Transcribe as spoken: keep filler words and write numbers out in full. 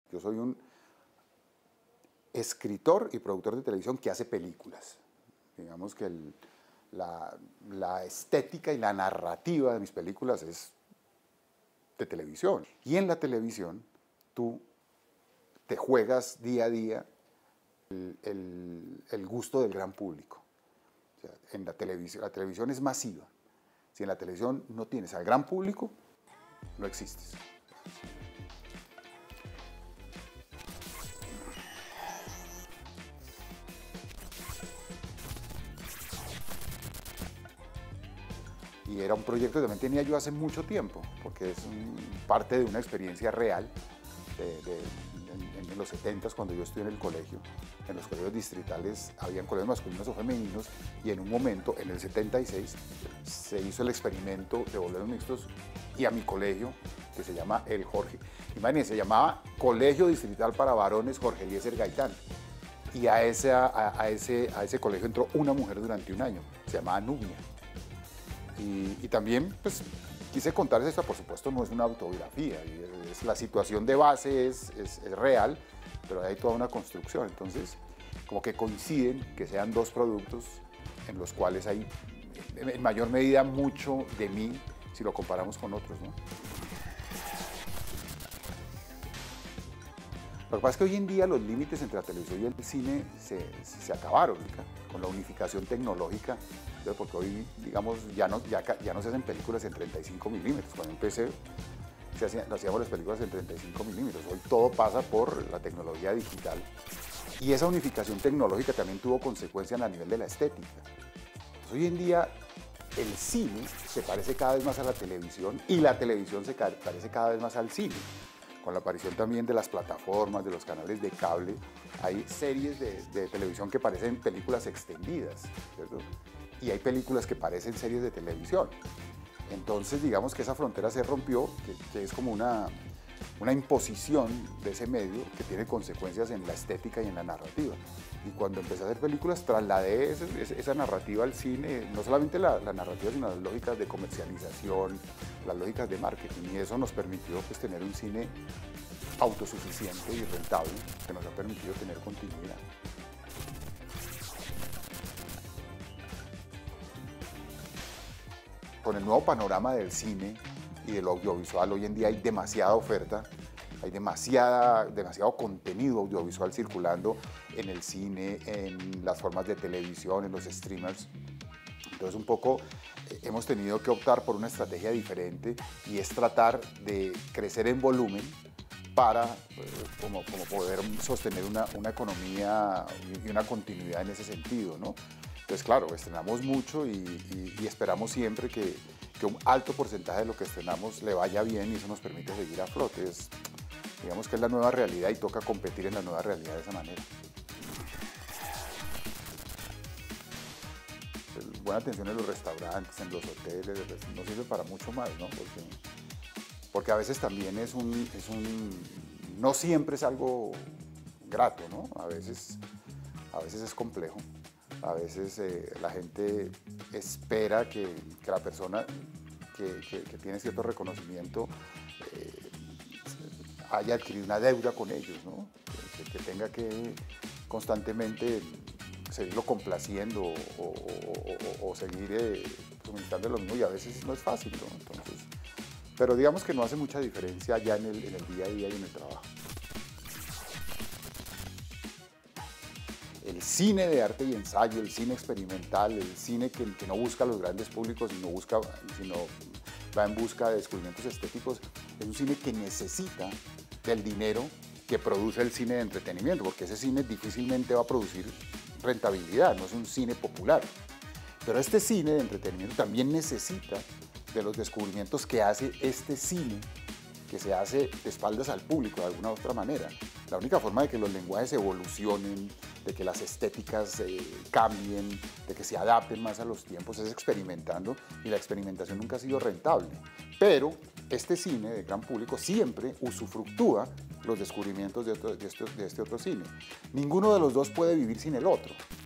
Yo soy un escritor y productor de televisión que hace películas. Digamos que el, la, la estética y la narrativa de mis películas es de televisión. Y en la televisión tú te juegas día a día el, el, el gusto del gran público. O sea, en la televisión, la televisión es masiva. Si en la televisión no tienes al gran público, no existes. Y era un proyecto que también tenía yo hace mucho tiempo, porque es un, parte de una experiencia real de, de, en, en los setentas, cuando yo estuve en el colegio. En los colegios distritales habían colegios masculinos o femeninos, y en un momento, en el setenta y seis, se hizo el experimento de volverlos mixtos, y a mi colegio, que se llama el Jorge, imagínense, se llamaba Colegio Distrital para Varones Jorge Eliezer Gaitán, y a ese, a, a, ese, a ese colegio entró una mujer durante un año, se llamaba Nubia. Y, y también, pues, quise contarles esto, por supuesto no es una autobiografía, y es, la situación de base es, es, es real, pero hay toda una construcción, entonces como que coinciden que sean dos productos en los cuales hay en mayor medida mucho de mí si lo comparamos con otros, ¿no? Lo que pasa es que hoy en día los límites entre la televisión y el cine se, se acabaron, ¿no? Con la unificación tecnológica, porque hoy, digamos, ya no, ya, ya no se hacen películas en treinta y cinco milímetros. Cuando empecé, se hacían, hacíamos las películas en treinta y cinco milímetros. Hoy todo pasa por la tecnología digital. Y esa unificación tecnológica también tuvo consecuencias a nivel de la estética. Pues hoy en día el cine se parece cada vez más a la televisión y la televisión se parece cada vez más al cine. Con la aparición también de las plataformas, de los canales de cable, hay series de, de televisión que parecen películas extendidas, ¿cierto? Y hay películas que parecen series de televisión. Entonces, digamos que esa frontera se rompió, que, que es como una, una imposición de ese medio que tiene consecuencias en la estética y en la narrativa. Y cuando empecé a hacer películas, trasladé ese, esa narrativa al cine, no solamente la, la narrativa, sino las lógicas de comercialización, las lógicas de marketing, y eso nos permitió, pues, tener un cine autosuficiente y rentable, que nos ha permitido tener continuidad. Con el nuevo panorama del cine y del audiovisual, hoy en día hay demasiada oferta, hay demasiada, demasiado contenido audiovisual circulando en el cine, en las formas de televisión, en los streamers. Entonces, un poco eh, hemos tenido que optar por una estrategia diferente, y es tratar de crecer en volumen para eh, como, como poder sostener una, una economía y una continuidad en ese sentido, ¿no? Entonces, claro, estrenamos mucho y, y, y esperamos siempre que, que un alto porcentaje de lo que estrenamos le vaya bien, y eso nos permite seguir a flote. Es, digamos que es la nueva realidad y toca competir en la nueva realidad de esa manera. Buena atención en los restaurantes, en los hoteles, no sirve para mucho más, ¿no? Porque, porque a veces también es un, es un, no siempre es algo grato, ¿no? A veces, a veces es complejo. A veces eh, la gente espera que, que la persona que, que, que tiene cierto reconocimiento eh, haya adquirido una deuda con ellos, ¿no? Que, que tenga que constantemente seguirlo complaciendo o, o, o, o seguir eh, suministrando lo mismo, y a veces no es fácil, ¿no? Entonces, pero digamos que no hace mucha diferencia ya en el, en el día a día y en el trabajo. El cine de arte y ensayo, el cine experimental, el cine que, que no busca a los grandes públicos, sino, busca, sino va en busca de descubrimientos estéticos, es un cine que necesita del dinero que produce el cine de entretenimiento, porque ese cine difícilmente va a producir rentabilidad, no es un cine popular. Pero este cine de entretenimiento también necesita de los descubrimientos que hace este cine, que se hace de espaldas al público de alguna u otra manera. La única forma de que los lenguajes evolucionen, de que las estéticas eh, cambien, de que se adapten más a los tiempos, es experimentando, y la experimentación nunca ha sido rentable. Pero este cine de gran público siempre usufructúa los descubrimientos de, otro, de, este, de este otro cine. Ninguno de los dos puede vivir sin el otro.